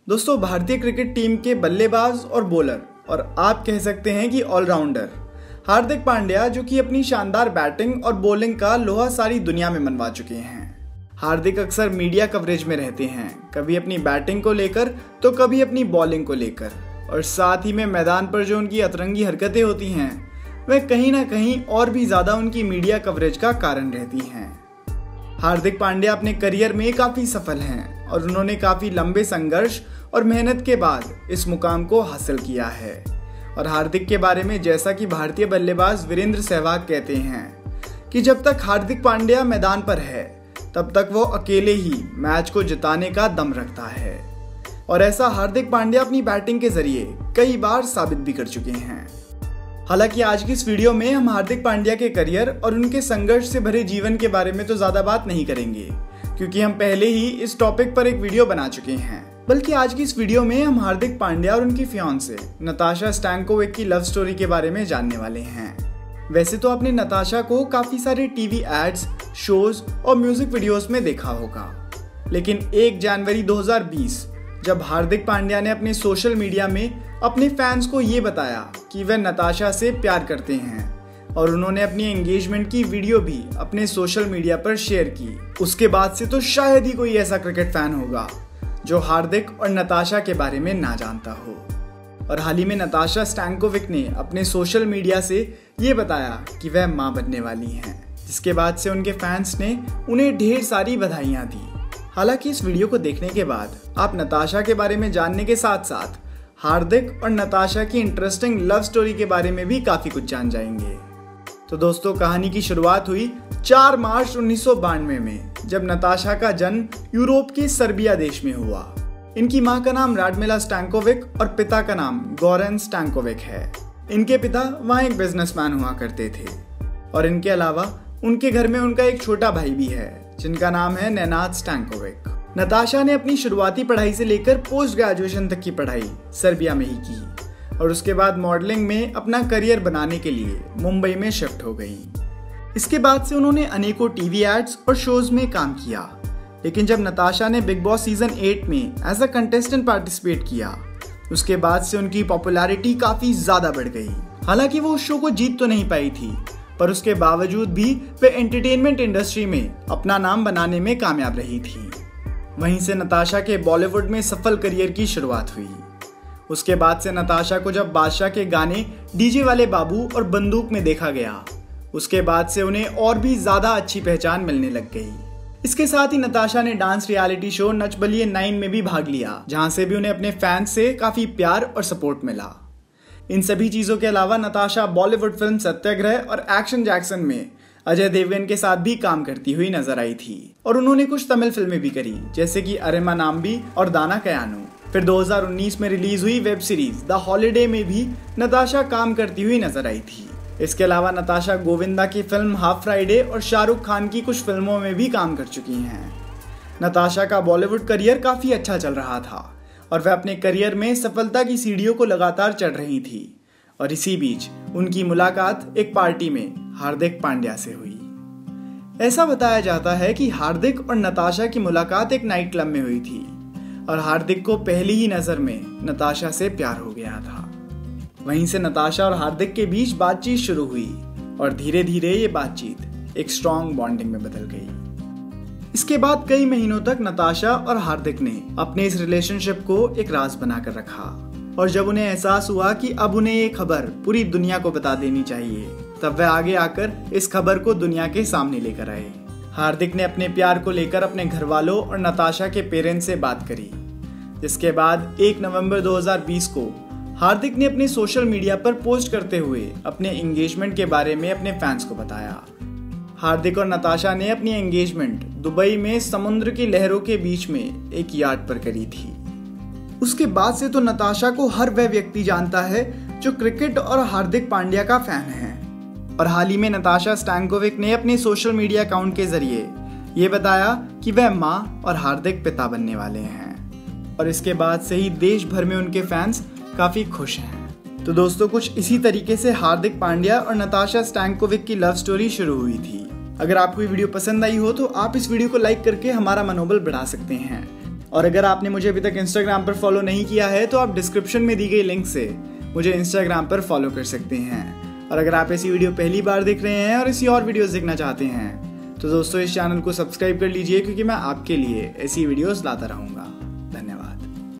दोस्तों, भारतीय cricket team के बल्लेबाज और बॉलर और आप कह सकते हैं कि ऑलराउंडर हार्दिक पांड्या, जो कि अपनी शानदार बैटिंग और बॉलिंग का लोहा सारी दुनिया में मनवा चुके हैं। हार्दिक अक्सर मीडिया कवरेज में रहते हैं, कभी अपनी बैटिंग को लेकर तो कभी अपनी बॉलिंग को लेकर, और साथ ही में मैदान पर जो उनकी अतरंगी हरकतें होती हैं वह कहीं ना कहीं और भी ज़्यादा उनकी मीडिया कवरेज का कारण रहती हैं। हार्दिक पांड्या अपने करियर में काफ़ी सफल हैं और उन्होंने काफ़ी लंबे संघर्ष और मेहनत के बाद इस मुकाम को हासिल किया है। और हार्दिक के बारे में जैसा कि भारतीय बल्लेबाज वीरेंद्र सहवाग कहते हैं कि जब तक हार्दिक पांड्या मैदान पर है तब तक वो अकेले ही मैच को जिताने का दम रखता है, और ऐसा हार्दिक पांड्या अपनी बैटिंग के जरिए कई बार साबित भी कर चुके हैं। हालांकि आज की इस वीडियो में हम हार्दिक पांड्या के करियर और उनके संघर्ष से भरे जीवन के बारे में तो ज्यादा बात नहीं करेंगे, क्योंकि हम पहले ही इस टॉपिक पर एक वीडियो बना चुके हैं। बल्कि आज की इस वीडियो में हम हार्दिक पांड्या और उनकी फियांसे नताशा स्टैंकोविक की लव स्टोरी के बारे में जानने वाले हैं। वैसे तो आपने नताशा को काफी सारे टीवी एड्स, शोज और म्यूजिक वीडियोस में देखा होगा, लेकिन 1 जनवरी 2020 जब हार्दिक पांड्या ने अपने सोशल मीडिया में अपने फैंस को ये बताया कि वह नताशा से प्यार करते हैं और उन्होंने अपनी एंगेजमेंट की वीडियो भी अपने सोशल मीडिया पर शेयर की, उसके बाद से तो शायद ही कोई ऐसा क्रिकेट फैन होगा जो हार्दिक और नताशा के बारे में ना जानता हो। और हाल ही में नताशा स्टैंकोविक ने अपने सोशल मीडिया से ये बताया कि वह मां बनने वाली हैं, जिसके बाद से उनके फैंस ने उन्हें ढेर सारी बधाइयां दी। हालांकि इस वीडियो को देखने के बाद आप नताशा के बारे में जानने के साथ साथ हार्दिक और नताशा की इंटरेस्टिंग लव स्टोरी के बारे में भी काफी कुछ जान जाएंगे। तो दोस्तों, कहानी की शुरुआत हुई 4 मार्च 1992 में, जब नताशा का जन्म यूरोप के सर्बिया देश में हुआ। इनकी मां का नाम राडमिला स्टैंकोविक और पिता का नाम गोरान स्टैंकोविक है। इनके पिता वहां एक बिजनेसमैन हुआ करते थे, और इनके अलावा उनके घर में उनका एक छोटा भाई भी है जिनका नाम है नेनाद स्टैंकोविक। नताशा ने अपनी शुरुआती पढ़ाई से लेकर पोस्ट ग्रेजुएशन तक की पढ़ाई सर्बिया में ही की, और उसके बाद मॉडलिंग में अपना करियर बनाने के लिए मुंबई में शिफ्ट हो गई। इसके बाद से उन्होंने अनेकों टीवी एड्स और शोज में काम किया, लेकिन जब नताशा ने बिग बॉस सीजन 8 में एज अ कंटेस्टेंट पार्टिसिपेट किया, उसके बाद से उनकी पॉपुलैरिटी काफी ज्यादा बढ़ गई। हालांकि वो उस शो को जीत तो नहीं पाई थी, पर उसके बावजूद भी वे एंटरटेनमेंट इंडस्ट्री में अपना नाम बनाने में कामयाब रही थी। वहीं से नताशा के बॉलीवुड में सफल करियर की शुरुआत हुई। उसके बाद से नताशा को जब बादशाह के गाने डीजे वाले बाबू और बंदूक में देखा गया, उसके बाद से उन्हें और भी ज्यादा अच्छी पहचान मिलने लग गई। इसके साथ ही नताशा ने dance reality show Nach Baliye 9 में भी भाग लिया, जहां से भी उन्हें अपने फैंस से काफी प्यार और सपोर्ट मिला। इन सभी चीजों के अलावा नताशा बॉलीवुड फिल्म सत्याग्रह और एक्शन जैक्सन में अजय देवगन के साथ भी काम करती हुई नजर आई थी, और उन्होंने कुछ तमिल फिल्में भी करी, जैसे कि अरेमा नाम्बी और दाना कयानू। फिर 2019 में रिलीज हुई वेब सीरीज द हॉलिडे में भी नताशा काम करती हुई नजर आई थी। इसके अलावा नताशा गोविंदा की फिल्म हाफ फ्राइडे और शाहरुख खान की कुछ फिल्मों में भी काम कर चुकी हैं। नताशा का बॉलीवुड करियर काफी अच्छा चल रहा था और वह अपने करियर में सफलता की सीढ़ियों को लगातार चढ़ रही थी, और इसी बीच उनकी मुलाकात एक पार्टी में हार्दिक पांड्या से हुई। ऐसा बताया जाता है कि हार्दिक और नताशा की मुलाकात एक नाइट क्लब में हुई थी, और हार्दिक को पहली ही नजर में नताशा से प्यार हो गया था। वहीं से नताशा और हार्दिक के बीच बातचीत शुरू हुई, और धीरे धीरे ये बातचीत एक स्ट्रॉन्ग बॉन्डिंग में बदल गई। इसके बाद कई महीनों तक नताशा और हार्दिक ने अपने इस रिलेशनशिप को एक राज बनाकर रखा, और जब उन्हें एहसास हुआ कि अब उन्हें ये खबर पूरी दुनिया को बता देनी चाहिए, तब वह आगे आकर इस खबर को दुनिया के सामने लेकर आए। हार्दिक ने अपने प्यार को लेकर अपने घर वालों और नताशा के पेरेंट्स से बात करी, जिसके बाद 1 नवंबर 2020 को हार्दिक ने अपने सोशल मीडिया पर पोस्ट करते हुए अपने एंगेजमेंट के बारे में अपने फैंस को बताया। हार्दिक और नताशा ने अपनी एंगेजमेंट दुबई में समुद्र की लहरों के बीच में एक यार्ड पर करी थी। उसके बाद से तो नताशा को हर वह व्यक्ति जानता है जो क्रिकेट और हार्दिक पांड्या का फैन है, और हाल ही में नताशा स्टैंकोविक ने अपने सोशल मीडिया अकाउंट के जरिए ये बताया कि वह मां और हार्दिक पिता बनने वाले हैं, और इसके बाद से ही देश भर में उनके फैंस काफी खुश हैं। तो दोस्तों, कुछ इसी तरीके से हार्दिक पांड्या और नताशा स्टैंकोविक की लव स्टोरी शुरू हुई थी। अगर आपको ये वीडियो पसंद आई हो तो आप इस वीडियो को लाइक करके हमारा मनोबल बढ़ा सकते हैं। और अगर आपने मुझे अभी तक इंस्टाग्राम पर फॉलो नहीं किया है तो आप डिस्क्रिप्शन में दी गई लिंक से मुझे इंस्टाग्राम पर फॉलो कर सकते हैं। और अगर आप ऐसी वीडियो पहली बार देख रहे हैं और ऐसी और वीडियोस देखना चाहते हैं तो दोस्तों इस चैनल को सब्सक्राइब कर लीजिए, क्योंकि मैं आपके लिए ऐसी वीडियोस लाता रहूँगा।